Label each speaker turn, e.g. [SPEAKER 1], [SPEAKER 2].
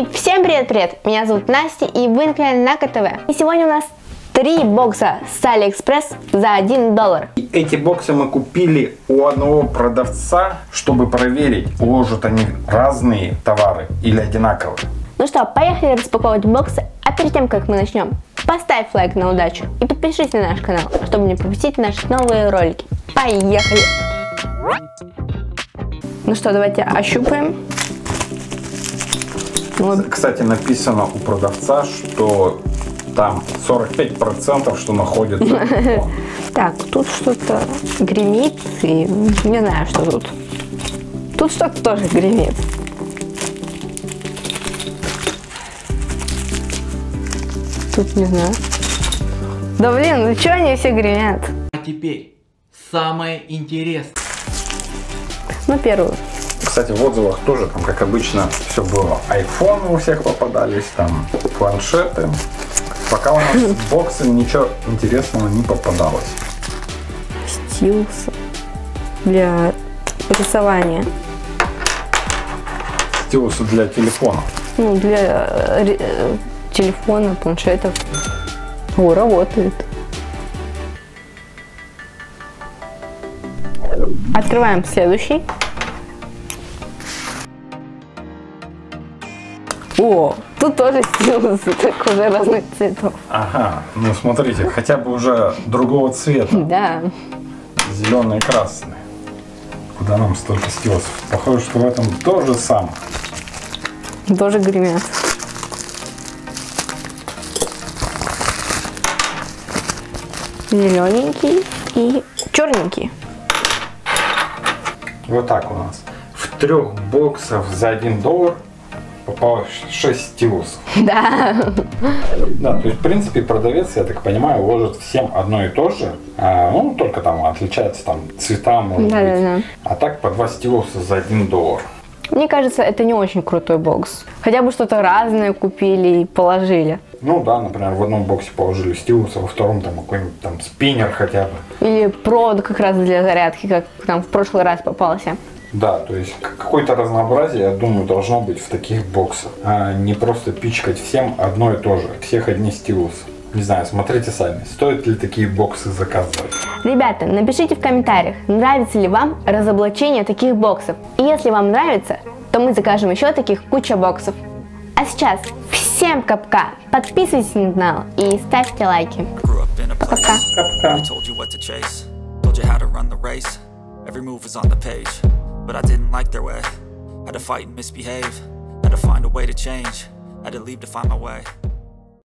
[SPEAKER 1] И всем привет-привет! Меня зовут Настя, и вы на канале Нака ТВ. И сегодня у нас 3 бокса с Алиэкспресс за $1.
[SPEAKER 2] И эти боксы мы купили у одного продавца, чтобы проверить, ложат они разные товары или одинаковые.
[SPEAKER 1] Ну что, поехали распаковывать боксы, а перед тем, как мы начнем, поставь лайк на удачу и подпишись на наш канал, чтобы не пропустить наши новые ролики. Поехали! Ну что, давайте ощупаем.
[SPEAKER 2] Кстати, написано у продавца, что там 45%, что находится.
[SPEAKER 1] Так, тут что-то гремит, и не знаю, что тут. Тут что-то тоже гремит. Тут не знаю. Да блин, ну что они все гремят?
[SPEAKER 3] А теперь самое интересное.
[SPEAKER 1] Ну, первую.
[SPEAKER 2] Кстати, в отзывах тоже, там, как обычно, все было. Айфоны у всех попадались, там, планшеты. Пока у нас в боксы ничего интересного не попадалось.
[SPEAKER 1] Стилус для рисования.
[SPEAKER 2] Стилусы для телефона.
[SPEAKER 1] Ну, для телефона, планшетов. О, работает. Открываем следующий. О, тут тоже стилусы, только уже разных цветов.
[SPEAKER 2] Ага, ну смотрите, хотя бы уже другого цвета.
[SPEAKER 1] Да.
[SPEAKER 2] Зеленый и красный. Куда нам столько стилусов? Похоже, что в этом то же самое.
[SPEAKER 1] Тоже гремят. Зелененький и черненький.
[SPEAKER 2] Вот так у нас. В 3 боксах за $1 попалось 6 стилусов.
[SPEAKER 1] Да.
[SPEAKER 2] Да, то есть, в принципе, продавец, я так понимаю, ложит всем одно и то же. Ну, только там отличается там цвета, может быть.
[SPEAKER 1] Да.
[SPEAKER 2] А так по 2 стилуса за $1.
[SPEAKER 1] Мне кажется, это не очень крутой бокс. Хотя бы что-то разное купили и положили.
[SPEAKER 2] Ну да, например, в одном боксе положили стилус, а во втором там какой-нибудь там спиннер хотя бы.
[SPEAKER 1] Или провод как раз для зарядки, как там в прошлый раз попался.
[SPEAKER 2] Да, то есть какое-то разнообразие, я думаю, должно быть в таких боксах. А не просто пичкать всем одно и то же. Всех одни стилусы. Не знаю, смотрите сами, стоит ли такие боксы заказывать.
[SPEAKER 1] Ребята, напишите в комментариях, нравится ли вам разоблачение таких боксов. И если вам нравится, то мы закажем еще таких куча боксов. А сейчас всем капка, подписывайтесь на канал и ставьте лайки. Пока.
[SPEAKER 4] But I didn't like their way. Had to fight and misbehave. Had to find a way to change. Had to leave to find my way.